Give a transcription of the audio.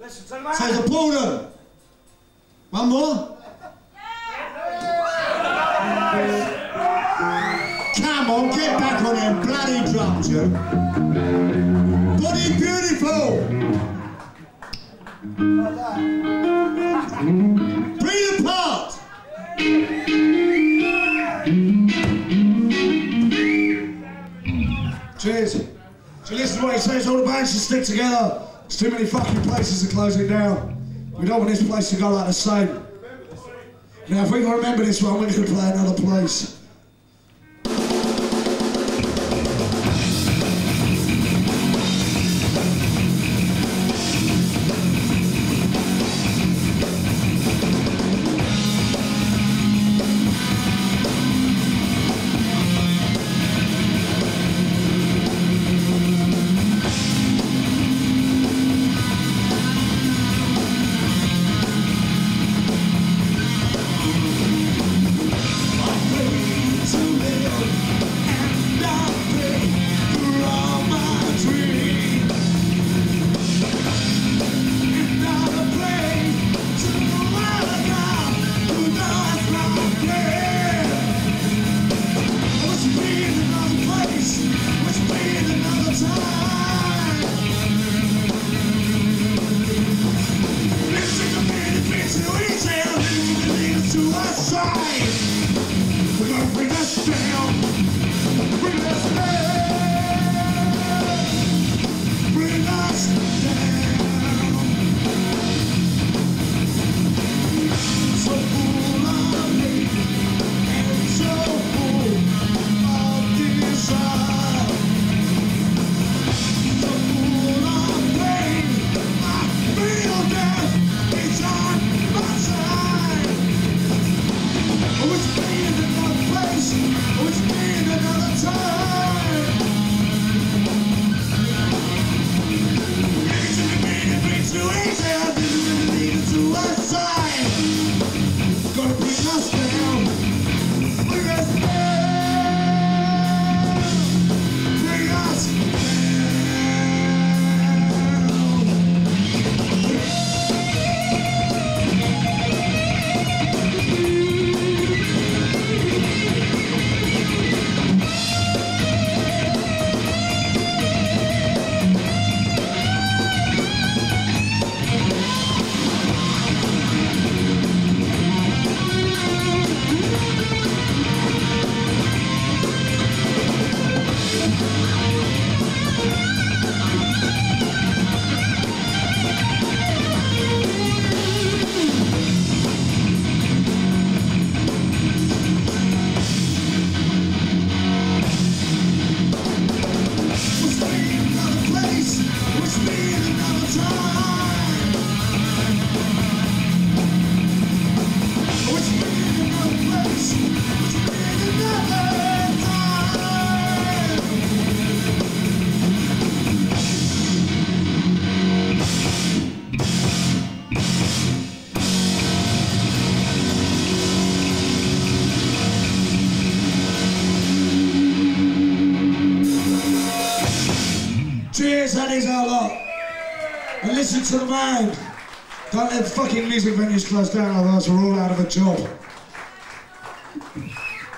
Say the Fulham. One more. Come on, get back on them bloody drums, you. Body beautiful. Breathe apart. Cheers. So listen to what he says, all the bands should stick together. There's too many fucking places to close it down. We don't want this place to go like the same. Now if we can remember this one, we're going to play another place. Cheers, that is our lot. And listen to the man. Don't let fucking music venues close down, otherwise we're all out of a job.